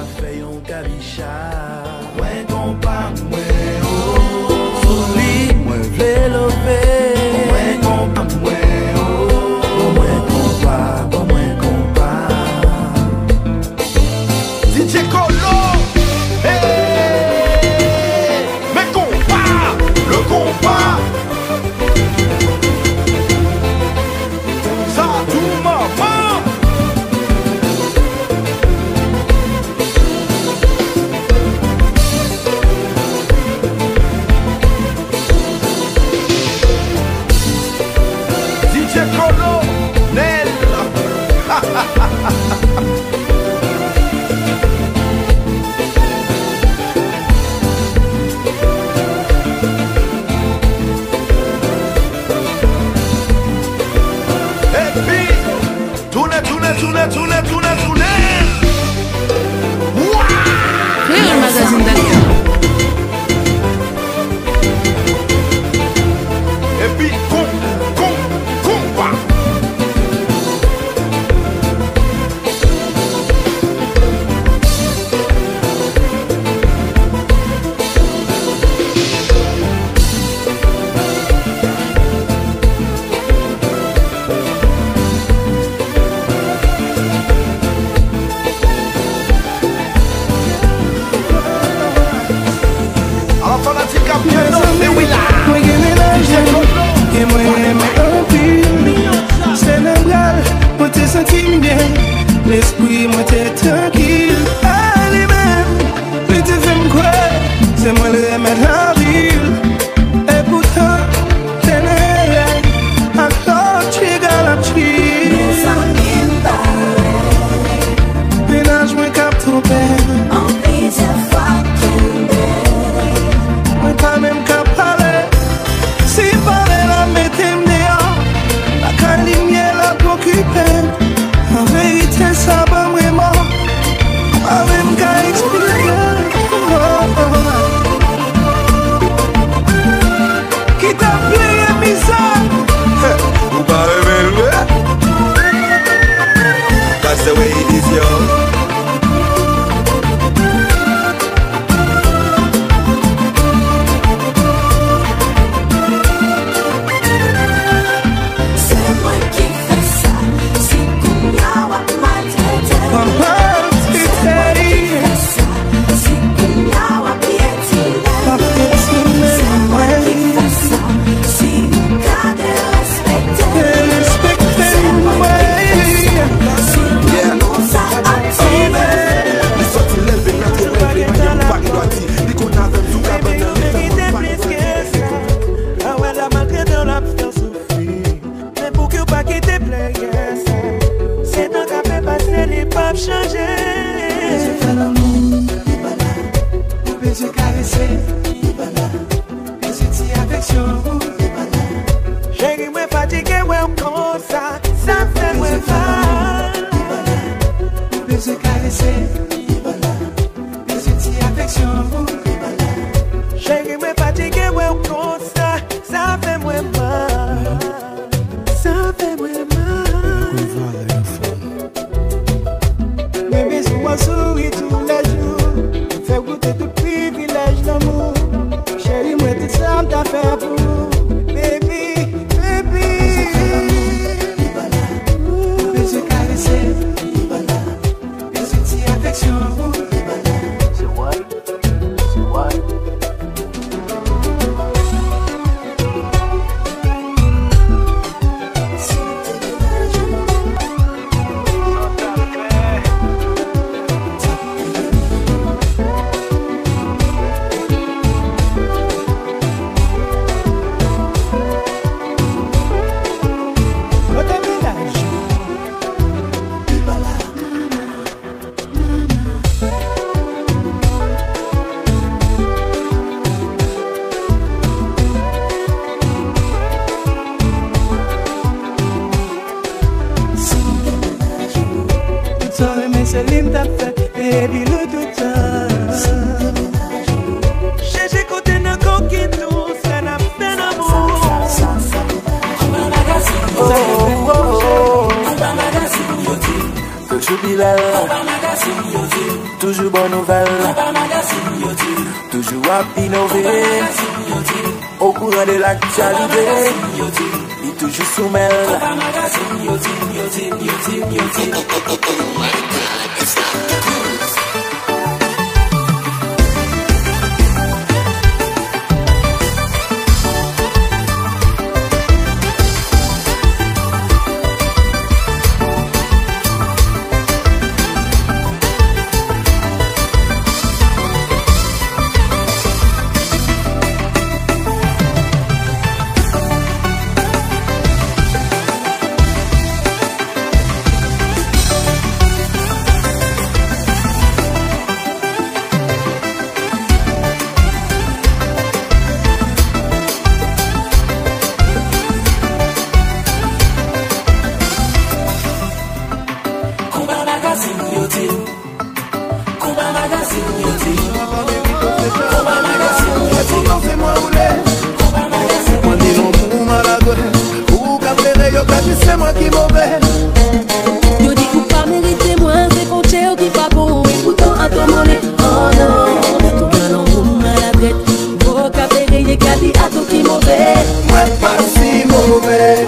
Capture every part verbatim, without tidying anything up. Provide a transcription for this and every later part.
fait un cabicha. Ouais, compas, ouais, oh. Souli, moi, v'l'ai levé. Ouais, compas, ouais, oh. Ouais, compas, bon, ouais, compas. D J Colo, hey. Mais compas, le compas. Ça, tout maman. D J Colo, Nel. Et puis, tournez, tournez, tournez, tournez, tournez, tournez. Créer un magazine d'acteur. Et puis, con, con, compas. Alors, fanatique à piano, et oui là. Moi qui mélange et moi j'aime un pile. C'est normal, moi t'es senti bien. L'esprit moi t'es tranquille. Allez même, plus tu fais me croire, c'est moi le remède en ville. Et pourtant, t'es nerveux, encore tu es galopé. Mélange moi cap trop belle. Moi pas même cap parler. Si parler la mettez-moi dehors. La calimière la préoccupée. En vérité ça va vraiment. Pas même qu'à expliquer. Oh, oh. Qui t'a plié bizarre. Ou pas remettre. That's the way it is, yo. C'est l'hymne t'a fait, baby, le tout temps. J'ai côté d'un coquille tout, ça n'a fait d'amour. Bilal. toujours bonne nouvelle. Toujours à innover. Au courant de l'actualité. Il est toujours soumel. C'est moi qui mauvais. Yo dis ou pas mériter moi, c'est qu'on tient qui pas bon. Et pourtant à ton mollet, oh non. Tout galant ou maladrette. Vocabulaire et quali à tout qui mauvais. Moi pas si mauvais.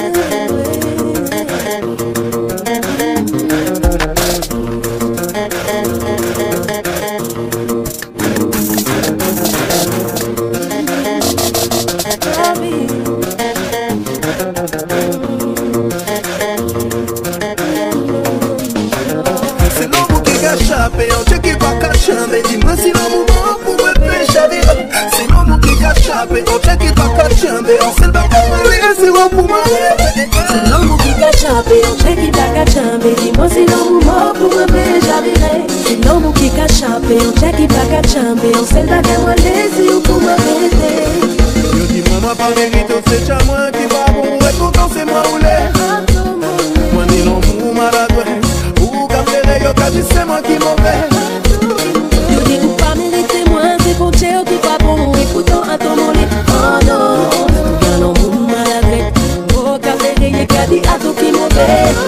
On check it back at chambre. Dis-moi si l'amour pour me pécher. C'est l'amour qui cache. On check it back at chambre. On sait pas comment c'est bon pour moi. C'est l'amour qui cache. On check it back at chambre. Dis-moi si l'amour pour me pécher. C'est l'amour qui cache. On check it back at chambre. On sait pas comment c'est pour me pécher. Yo dis maman pas mérite. C'est chez moi qui va bon. Et pourtant c'est moi ou les. Moi ni l'amour maladroit. C'est moi qui mauvais. Yo dis ou pas mériter moi, c'est qu'on tient qui pas bon. Et pourtant à ton mollet, oh non. Tout galant ou maladrette. Vocabulaire et quali à tout qui mauvais.